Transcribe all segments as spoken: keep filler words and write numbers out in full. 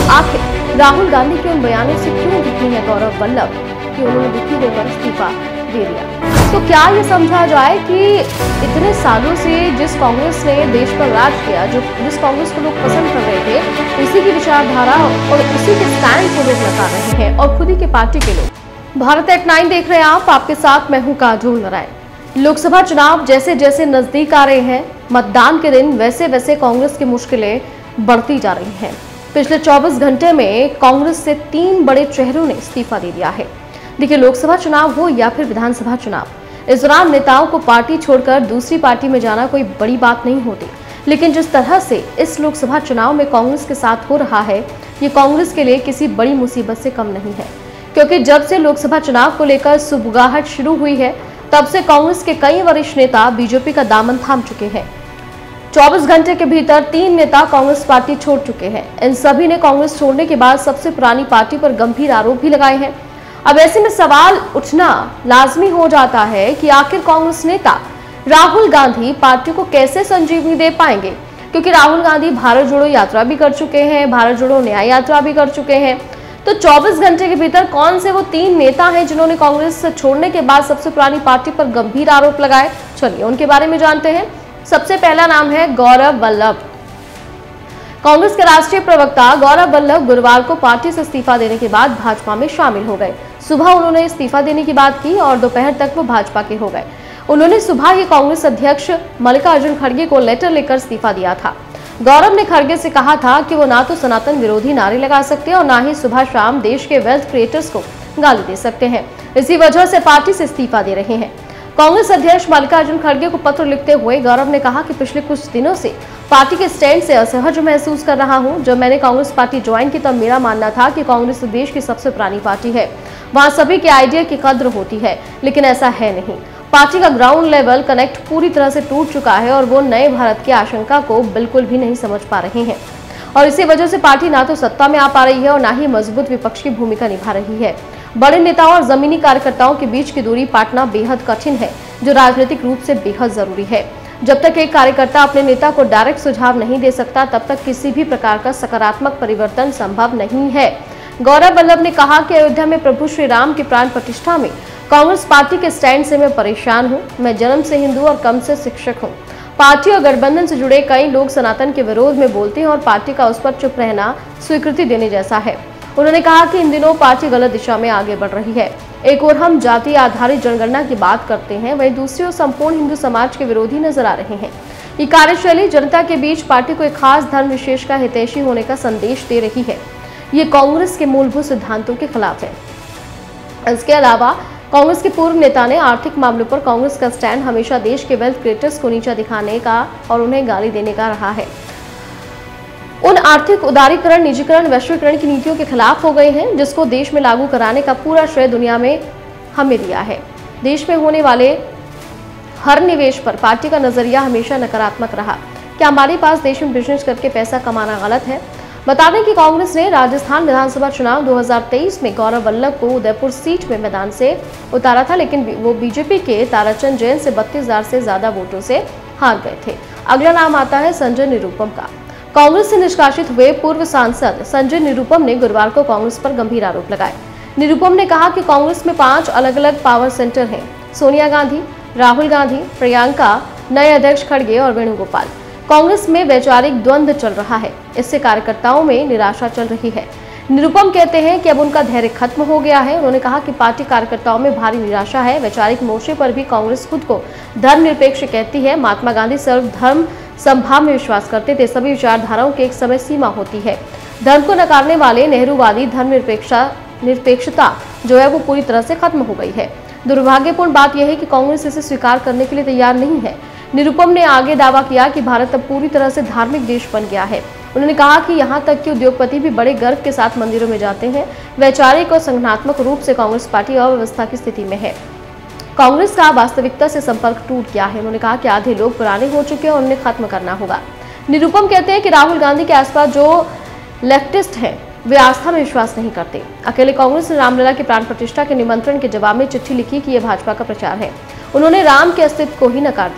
आखिर राहुल गांधी के उन बयानों से क्यों दुखी है गौरव वल्लभ कि उन्होंने दुखी होकर इस्तीफा दे दिया। तो क्या ये समझा जाए कि इतने सालों से जिस कांग्रेस ने देश पर राज किया, जो जिस कांग्रेस को लोग पसंद कर रहे थे, उसी की विचारधारा और उसी के स्टैंड को लोग लगा रहे हैं और खुद ही के पार्टी के लोग। भारत एक्ट नाइन देख रहे हैं आप, आपके साथ मैं हूं काजोल नारायण। लोकसभा चुनाव जैसे जैसे नजदीक आ रहे हैं, मतदान के दिन वैसे वैसे कांग्रेस की मुश्किलें बढ़ती जा रही हैं। पिछले चौबीस घंटे में कांग्रेस से तीन बड़े चेहरों ने इस्तीफा दे दिया है। देखिए, लोकसभा चुनाव हो या फिर विधानसभा चुनाव, इस दौरान नेताओं को पार्टी छोड़कर दूसरी पार्टी में जाना कोई बड़ी बात नहीं होती, लेकिन जिस तरह से इस लोकसभा चुनाव में कांग्रेस के साथ हो रहा है, ये कांग्रेस के लिए किसी बड़ी मुसीबत से कम नहीं है। क्योंकि जब से लोकसभा चुनाव को लेकर सुबुगाहट शुरू हुई है, तब से कांग्रेस के कई वरिष्ठ नेता बीजेपी का दामन थाम चुके हैं। चौबीस घंटे के भीतर तीन नेता कांग्रेस पार्टी छोड़ चुके हैं। इन सभी ने कांग्रेस छोड़ने के बाद सबसे पुरानी पार्टी पर गंभीर आरोप भी लगाए हैं। अब ऐसे में सवाल उठना लाजमी हो जाता है कि आखिर कांग्रेस नेता राहुल गांधी पार्टी को कैसे संजीवनी दे पाएंगे, क्योंकि राहुल गांधी भारत जोड़ो यात्रा भी कर चुके हैं, भारत जोड़ो न्याय यात्रा भी कर चुके हैं। तो चौबीस घंटे के भीतर कौन से वो तीन नेता हैं जिन्होंने कांग्रेस छोड़ने के बाद सबसे पुरानी पार्टी पर गंभीर आरोप लगाए? चलिए उनके बारे में जानते हैं। सबसे पहला नाम है गौरव वल्लभ। कांग्रेस के राष्ट्रीय प्रवक्ता गौरव वल्लभ गुरुवार को पार्टी से इस्तीफा देने के बाद भाजपा में शामिल हो गए। सुबह उन्होंने इस्तीफा देने की बात की और दोपहर तक वो भाजपा के हो गए। उन्होंने सुबह ही कांग्रेस अध्यक्ष मल्लिकार्जुन खड़गे को लेटर लेकर इस्तीफा दिया था। गौरव ने खड़गे से कहा था कि वो ना तो सनातन विरोधी नारे लगा सकते और ना ही सुबह शाम देश के वेल्थ क्रिएटर्स को गाली दे सकते हैं। इसी वजह से पार्टी से इस्तीफा दे रहे हैं। कांग्रेस अध्यक्ष मल्लिकार्जुन खड़गे को पत्र लिखते हुए गौरव ने कहा कि पिछले कुछ दिनों से पार्टी के स्टैंड से असहज महसूस कर रहा हूं। जब मैंने कांग्रेस पार्टी ज्वाइन की तब मेरा मानना था कि कांग्रेस देश की सबसे पुरानी पार्टी है, वहां सभी के आइडिया की कद्र होती है, लेकिन ऐसा है नहीं। पार्टी का ग्राउंड लेवल कनेक्ट पूरी तरह से टूट चुका है और वो नए भारत की आशंका को बिल्कुल भी नहीं समझ पा रहे हैं और इसी वजह से पार्टी ना तो सत्ता में आ पा रही है और ना ही मजबूत विपक्ष की भूमिका निभा रही है। बड़े नेताओं और जमीनी कार्यकर्ताओं के बीच की दूरी पाटना बेहद कठिन है, जो राजनीतिक रूप से बेहद जरूरी है। जब तक एक कार्यकर्ता अपने नेता को डायरेक्ट सुझाव नहीं दे सकता, तब तक किसी भी प्रकार का सकारात्मक परिवर्तन संभव नहीं है। गौरव वल्लभ ने कहा कि अयोध्या में प्रभु श्री राम की प्राण प्रतिष्ठा में कांग्रेस पार्टी के स्टैंड से मैं परेशान हूं। मैं जन्म से हिंदू और कम से शिक्षक हूं। पार्टी और गठबंधन से जुड़े कई लोग सनातन के विरोध में बोलते हैं और पार्टी का उस पर चुप रहना स्वीकृति देने जैसा है। उन्होंने कहा कि इन दिनों पार्टी गलत दिशा में आगे बढ़ रही है। एक ओर हम जाति आधारित जनगणना की बात करते हैं, वहीं दूसरी ओर संपूर्ण हिंदू समाज के विरोधी नजर आ रहे हैं। ये कार्यशैली जनता के बीच पार्टी को एक खास धर्म विशेष का हितैषी होने का संदेश दे रही है। ये कांग्रेस के मूलभूत सिद्धांतों के खिलाफ है। इसके अलावा कांग्रेस के पूर्व नेता ने आर्थिक मामलों पर कांग्रेस का स्टैंड हमेशा देश के वेल्थ क्रिएटर्स को नीचा दिखाने का और उन्हें गाली देने का रहा है। उन आर्थिक उदारीकरण, निजीकरण, वैश्वीकरण की नीतियों के खिलाफ हो गए हैं, जिसको देश में लागू कराने का पूरा श्रेय दुनिया में हमें दिया है। देश में होने वाले हर निवेश पर पार्टी का नजरिया हमेशा नकारात्मक रहा। क्या हमारे पास देश में बिजनेस करके पैसा कमाना गलत है? बता दें कि कांग्रेस ने राजस्थान विधानसभा चुनाव दो हज़ार तेईस में गौरव वल्लभ को उदयपुर सीट में मैदान से उतारा था, लेकिन वो बीजेपी के ताराचंद जैन से बत्तीस हजार से ज्यादा वोटों से हार गए थे। अगला नाम आता है संजय निरुपम का। कांग्रेस से निष्कासित हुए पूर्व सांसद संजय निरुपम ने गुरुवार को कांग्रेस पर गंभीर आरोप लगाए। निरुपम ने कहा कि कांग्रेस में पांच अलग अलग पावर सेंटर हैं: सोनिया गांधी, राहुल गांधी, प्रियंका, नए अध्यक्ष खड़गे और वेणुगोपाल। कांग्रेस में वैचारिक द्वंद्व चल रहा है, इससे कार्यकर्ताओं में निराशा चल रही है। निरुपम कहते हैं कि अब उनका धैर्य खत्म हो गया है। उन्होंने कहा कि पार्टी कार्यकर्ताओं में भारी निराशा है। वैचारिक मोर्चे पर भी कांग्रेस खुद को धर्मनिरपेक्ष कहती है। महात्मा गांधी सर्वधर्म समभाव में विश्वास करते थे। सभी विचारधाराओं की एक समय सीमा होती है। धर्म को नकारने वाले नेहरूवादी धर्मनिरपेक्षा निरपेक्षता जो है वो पूरी तरह से खत्म हो गई है। दुर्भाग्यपूर्ण बात यह है कि कांग्रेस इसे स्वीकार करने के लिए तैयार नहीं है। निरुपम ने आगे दावा किया कि भारत अब पूरी तरह से धार्मिक देश बन गया है। उन्होंने कहा कि यहाँ तक कि उद्योगपति भी बड़े गर्व के साथ मंदिरों में जाते हैं। वैचारिक और संगठनात्मक रूप से कांग्रेस पार्टी अव्यवस्था की स्थिति में है। कांग्रेस का वास्तविकता से संपर्क टूट गया है। उन्होंने कहा कि आधे लोग पुराने हो चुके हैं और उन्हें खत्म करना होगा। निरुपम कहते हैं कि राहुल गांधी के आसपास जो लेफ्टिस्ट हैं वे आस्था में विश्वास नहीं करते। अकेले कांग्रेस ने रामलला की प्राण प्रतिष्ठा के निमंत्रण के जवाब में चिट्ठी लिखी कि यह भाजपा का प्रचार है। उन्होंने राम के अस्तित्व को ही नकार दिया।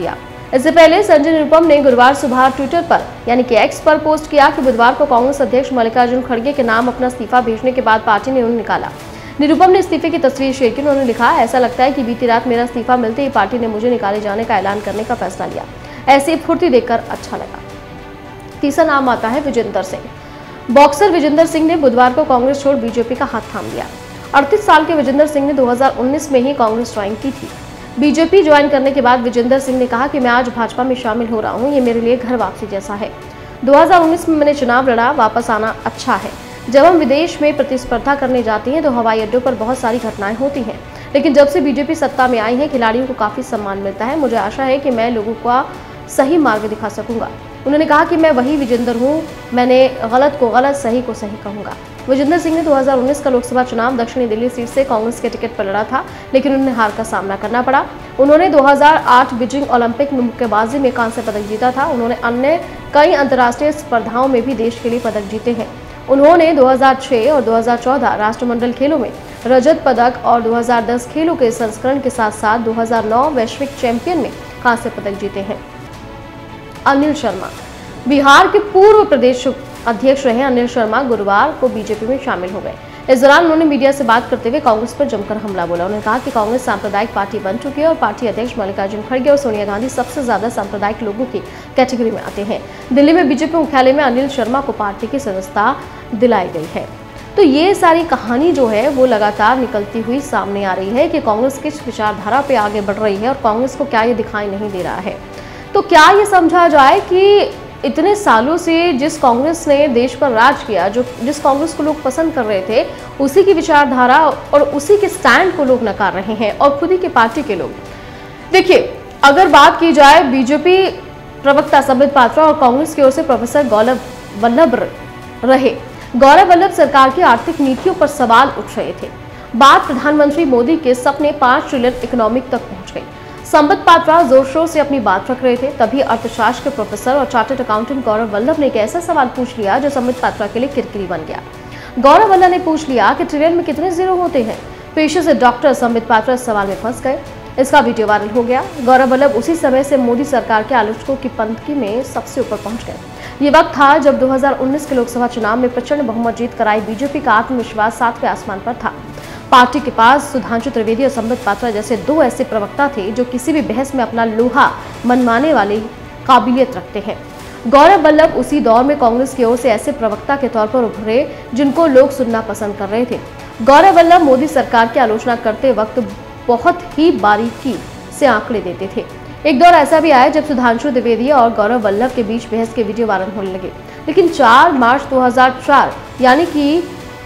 इससे पहले संजय निरुपम ने गुरुवार सुबह ट्विटर पर यानी कि एक्स पर पोस्ट किया कि बुधवार को कांग्रेस अध्यक्ष मल्लिकार्जुन खड़गे के नाम अपना इस्तीफा भेजने के बाद पार्टी ने उन्हें निकाला। निरुपम ने इस्तीफे की तस्वीर शेयर की। उन्होंने लिखा, ऐसा लगता है कि बीती रात मेरा इस्तीफा मिलते ही पार्टी ने मुझे निकाले जाने का ऐलान करने का फैसला लिया। ऐसी फुर्ती देखकर अच्छा लगा। तीसरा नाम आता है विजेंदर सिंह। बॉक्सर विजेंदर सिंह ने बुधवार को कांग्रेस छोड़ बीजेपी का हाथ थाम लिया। अड़तीस साल के विजेंदर सिंह ने दो हज़ार उन्नीस में ही कांग्रेस ज्वाइन की थी। बीजेपी ज्वाइन करने के बाद विजेंदर सिंह ने कहा कि मैं आज भाजपा में शामिल हो रहा हूं, ये मेरे लिए घर वापसी जैसा है। दो हज़ार उन्नीस में मैंने चुनाव लड़ा, वापस आना अच्छा है। जब हम विदेश में प्रतिस्पर्धा करने जाते हैं तो हवाई अड्डों पर बहुत सारी घटनाएं होती हैं, लेकिन जब से बीजेपी सत्ता में आई है खिलाड़ियों को काफी सम्मान मिलता है। मुझे आशा है कि मैं लोगों का सही मार्ग दिखा सकूंगा। उन्होंने कहा कि मैं वही विजेंदर हूं, मैंने गलत को गलत, सही को सही कहूंगा। विजेंदर सिंह ने दो हज़ार उन्नीस का लोकसभा चुनाव दक्षिणी दिल्ली सीट से कांग्रेस के टिकट पर लड़ा था, लेकिन उन्हें हार का सामना करना पड़ा। उन्होंने दो हज़ार आठ बीजिंग ओलंपिक में मुक्केबाजी में कांस्य पदक जीता था। उन्होंने अन्य कई अंतर्राष्ट्रीय स्पर्धाओं में भी देश के लिए पदक जीते हैं। उन्होंने दो हज़ार छह और दो हज़ार चौदह राष्ट्रमंडल खेलों में रजत पदक और दो हज़ार दस खेलों के संस्करण के साथ साथ दो हज़ार नौ वैश्विक चैंपियन में कांस्य पदक जीते हैं। अनिल शर्मा। बिहार के पूर्व प्रदेश अध्यक्ष रहे अनिल शर्मा गुरुवार को बीजेपी में शामिल हो गए। इस दौरान उन्होंने मीडिया से बात करते हुए कांग्रेस पर जमकर हमला बोला। उन्होंने कहा कि कांग्रेस सांप्रदायिक पार्टी बन चुकी है और पार्टी अध्यक्ष मल्लिकार्जुन खड़गे और सोनिया गांधी सबसे ज्यादा सांप्रदायिक लोगों की कैटेगरी में आते हैं। दिल्ली में बीजेपी मुख्यालय में अनिल शर्मा को पार्टी की सदस्यता दिलाई गई है। तो ये सारी कहानी जो है वो लगातार निकलती हुई सामने आ रही है कि कांग्रेस किस विचारधारा पे आगे बढ़ रही है और कांग्रेस को क्या ये दिखाई नहीं दे रहा है। तो क्या ये समझा जाए कि इतने सालों से जिस कांग्रेस ने देश पर राज किया, जो जिस कांग्रेस को लोग पसंद कर रहे थे, उसी की विचारधारा और उसी के स्टैंड को लोग नकार रहे हैं और खुद ही की पार्टी के लोग। देखिए, अगर बात की जाए बीजेपी प्रवक्ता संबित पात्रा और कांग्रेस की ओर से प्रोफेसर गौरव वल्लभ रहे। गौरव वल्लभ सरकार की आर्थिक नीतियों पर सवाल उठ रहे थे। बात प्रधानमंत्री मोदी के सपने पांच ट्रिलियन इकोनॉमिक तक पहुंच गई। संबित पात्रा जोर शोर से अपनी बात रख रहे थे, तभी अर्थशास्त्र के प्रोफेसर और चार्टर्ड अकाउंटेंट गौरव वल्लभ ने एक ऐसा सवाल पूछ लिया जो संबित पात्रा के लिए किरकिरी बन गया। गौरव वल्लभ ने पूछ लिया कि ट्रिलियन में कितने जीरो होते हैं। पेशे से डॉक्टर संबित पात्रा इस सवाल में फंस गए। इसका वीडियो वायरल हो गया। गौरव वल्लभ उसी समय से मोदी सरकार के आलोचकों की पंक्ति में सबसे ऊपर पहुंच गए। ये वक्त था जब दो हज़ार उन्नीस के लोकसभा चुनाव में प्रचंड बहुमत जीत कर आई बीजेपी का आत्मविश्वास सातवें आसमान पर था। पार्टी के पास सुधांशु त्रिवेदी और संबित पात्रा जैसे दो ऐसे प्रवक्ता थे जो किसी भी बहस में अपना लोहा मनवाने वाली काबिलियत रखते हैं। गौरव वल्लभ उसी दौर में कांग्रेस की ओर से ऐसे प्रवक्ता के तौर पर उभरे जिनको लोग सुनना पसंद कर रहे थे। गौरव वल्लभ मोदी सरकार की आलोचना करते वक्त बहुत ही बारीकी से आंकड़े देते थे। एक दौर ऐसा भी आया जब सुधांशु त्रिवेदी और गौरव वल्लभ के बीच बहस के वीडियो वायरल होने लगे, लेकिन चार मार्च दो हज़ार चार यानी कि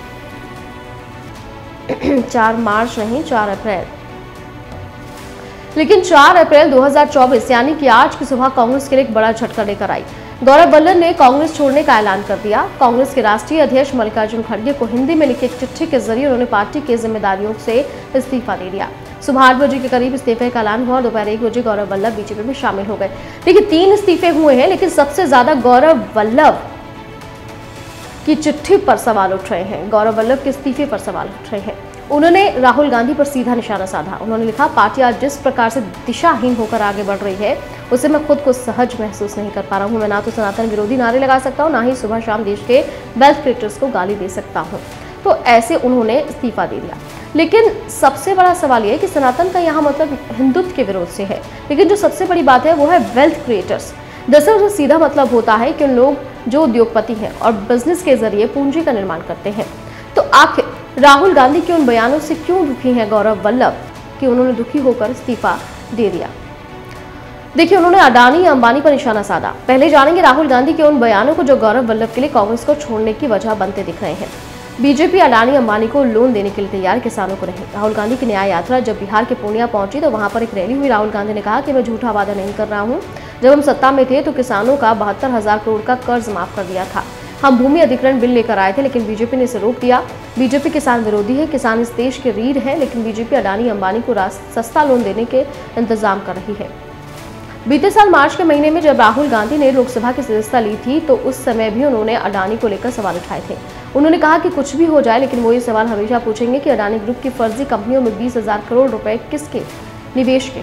चार मार्च नहीं चार अप्रैल लेकिन चार अप्रैल दो हज़ार चौबीस यानी कि आज की सुबह कांग्रेस के लिए एक बड़ा झटका लेकर आई। गौरव वल्लभ ने कांग्रेस छोड़ने का ऐलान कर दिया। कांग्रेस के राष्ट्रीय अध्यक्ष मल्लिकार्जुन खड़गे को हिंदी में लिखे एक चिट्ठी के जरिए उन्होंने पार्टी के जिम्मेदारियों से इस्तीफा दे दिया। सुबह आठ बजे के करीब इस्तीफे का ऐलान हुआ और दोपहर एक बजे गौरव वल्लभ बीजेपी में शामिल हो गए। देखिए, तीन इस्तीफे हुए हैं, लेकिन सबसे ज्यादा गौरव वल्लभ की चिट्ठी पर सवाल उठ रहे हैं। गौरव वल्लभ के इस्तीफे पर सवाल उठ रहे हैं। उन्होंने राहुल गांधी पर सीधा निशाना साधा। उन्होंने लिखा, पार्टी आज जिस प्रकार से दिशाहीन होकर आगे बढ़ रही है उसे मैं खुद को सहज महसूस नहीं कर पा रहा हूं। मैं ना तो सनातन विरोधी नारे लगा सकता हूं, ना ही सुबह शाम देश के वेल्थ क्रिएटर्स को गाली दे सकता हूं। तो ऐसे उन्होंने इस्तीफा दे दिया। लेकिन सबसे बड़ा सवाल यह है कि सनातन का यहाँ मतलब हिंदुत्व के विरोध से है, लेकिन जो सबसे बड़ी बात है वो है वेल्थ क्रिएटर्स। दरअसल जो सीधा मतलब होता है कि उन लोग जो उद्योगपति हैं और बिजनेस के जरिए पूंजी का निर्माण करते हैं। तो आखिर राहुल गांधी के उन बयानों से क्यों दुखी हैं गौरव वल्लभ कि उन्होंने दुखी होकर इस्तीफा दे दिया? देखिए, उन्होंने अडानी या अंबानी पर निशाना साधा। पहले जानेंगे राहुल गांधी के उन बयानों को जो गौरव वल्लभ के लिए कांग्रेस को छोड़ने की वजह बनते दिख रहे हैं। बीजेपी अडानी अंबानी को लोन देने के लिए तैयार, किसानों को नहीं। राहुल गांधी की न्याय यात्रा जब बिहार के पूर्णिया पहुंची तो वहां पर एक रैली हुई। राहुल गांधी ने कहा कि मैं झूठा वादा नहीं कर रहा हूं। जब हम सत्ता में थे तो किसानों का बहत्तर हजार करोड़ का कर्ज माफ कर दिया था। हम भूमि अधिग्रहण बिल लेकर आए थे, लेकिन बीजेपी ने इसे रोक दिया। बीजेपी किसान विरोधी है। किसान इस देश के रीढ़ है, लेकिन बीजेपी अडानी अंबानी को सस्ता लोन देने के इंतजाम कर रही है। बीते साल मार्च के महीने में जब राहुल गांधी ने लोकसभा की सदस्यता ली थी तो उस समय भी उन्होंने अडानी को लेकर सवाल उठाए थे। उन्होंने कहा कि कुछ भी हो जाए, लेकिन वो ये सवाल हमेशा पूछेंगे कि अडानी ग्रुप की फर्जी कंपनियों में बीस हजार करोड़ रुपए किसके निवेश के हैं।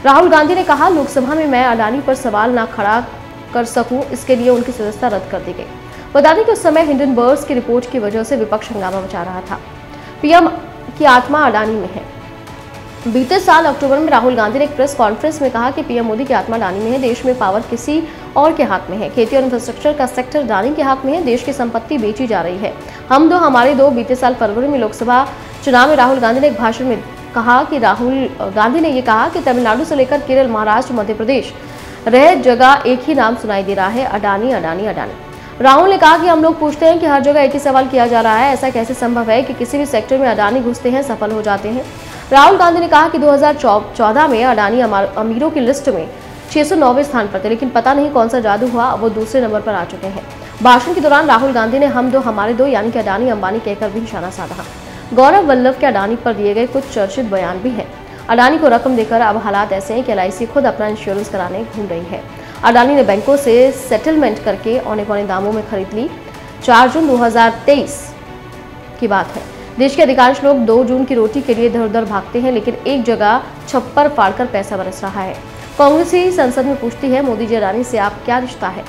राहुल गांधी ने कहा, लोकसभा में मैं अडानी पर सवाल न खड़ा कर सकूं, इसके लिए उनकी सदस्यता रद्द कर दी गई। बता दें कि उस समय हिंडनबर्ग की रिपोर्ट की वजह से विपक्ष हंगामा मचा रहा था। पीएम की आत्मा अडानी में है। बीते साल अक्टूबर में राहुल गांधी ने एक प्रेस कॉन्फ्रेंस में कहा कि पीएम मोदी की आत्मा अडानी में है, देश में पावर किसी और के हाथ में है। खेती और इंफ्रास्ट्रक्चर का सेक्टर अडानी के हाथ में है, देश की संपत्ति बेची जा रही है। हम दो हमारे दो। बीते साल फरवरी में लोकसभा चुनाव में राहुल गांधी ने एक भाषण में कहा कि राहुल गांधी ने यह कहा कि तमिलनाडु से लेकर केरल, महाराष्ट्र, मध्य प्रदेश, रह जगह एक ही नाम सुनाई दे रहा है, अडानी अडानी अडानी। राहुल ने कहा कि हम लोग पूछते हैं कि हर जगह एक ही सवाल किया जा रहा है, ऐसा कैसे संभव है कि किसी भी सेक्टर में अडानी घुसते हैं, सफल हो जाते हैं। राहुल गांधी ने कहा कि दो हज़ार चौदह में अडानी अमीरों की लिस्ट में छह सौ नौवें स्थान पर थे, लेकिन पता नहीं कौन सा जादू हुआ, वो दूसरे नंबर पर आ चुके हैं। भाषण के दौरान राहुल गांधी ने हम दो हमारे दो यानी कि अडानी अंबानी कहकर भी निशाना साधा। गौरव वल्लभ के अडानी पर दिए गए कुछ चर्चित बयान भी हैं। अडानी को रकम देकर अब हालात ऐसे हैं कि एल आई सी खुद अपना इंश्योरेंस कराने घूम रही है। अडानी ने बैंकों से सेटलमेंट करके औने पौने दामों में खरीद ली। चार जून दो हज़ार तेईस की बात है। देश के अधिकांश लोग दो जून की रोटी के लिए इधर उधर भागते हैं, लेकिन एक जगह छप्पर फाड़कर पैसा बरस रहा है। कांग्रेस ही संसद में पूछती है, मोदी जी अडानी से आप क्या रिश्ता है?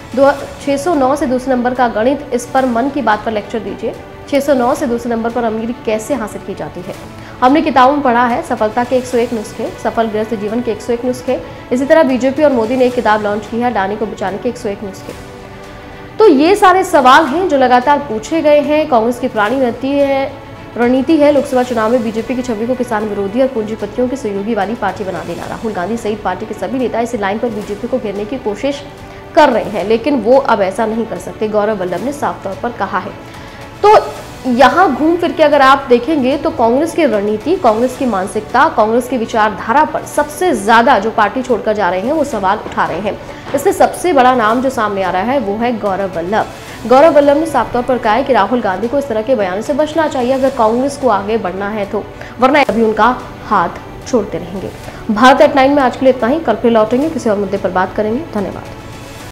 छह सौ नौ से दूसरे नंबर का गणित, इस पर मन की बात पर लेक्चर दीजिए। छह सौ नौ से दूसरे नंबर पर अमीरी कैसे हासिल की जाती है? हमने किताबों में पढ़ा है, सफलता के एक सौ एक नुस्खे, सफल गृहस्थ जीवन के एक सौ एक नुस्खे। इसी तरह बीजेपी और मोदी ने एक किताब लॉन्च की है, अडानी को बचाने के एक सौ एक नुस्खे। तो ये सारे सवाल हैं जो लगातार पूछे गए हैं। कांग्रेस की पुरानी नीति है रणनीति है लोकसभा चुनाव में बीजेपी की छवि को किसान विरोधी और पूंजीपतियों की सहयोगी वाली पार्टी बना देना। राहुल गांधी सहित पार्टी के सभी नेता इसी लाइन पर बीजेपी को घेरने की कोशिश कर रहे हैं, लेकिन वो अब ऐसा नहीं कर सकते, गौरव वल्लभ ने साफ तौर पर कहा है। तो यहाँ घूम फिर के अगर आप देखेंगे तो कांग्रेस की रणनीति, कांग्रेस की मानसिकता, कांग्रेस की विचारधारा पर सबसे ज्यादा जो पार्टी छोड़कर जा रहे हैं वो सवाल उठा रहे हैं। इससे सबसे बड़ा नाम जो सामने आ रहा है वो है गौरव वल्लभ। गौरव वल्लभ ने साफ तौर पर कहा है कि राहुल गांधी को इस तरह के बयानों से बचना चाहिए अगर कांग्रेस को आगे बढ़ना है तो, वरना अभी उनका हाथ छोड़ते रहेंगे। भारत एट नाइन में आज के लिए इतना ही। कल फिर लौटेंगे, किसी और मुद्दे पर बात करेंगे। धन्यवाद।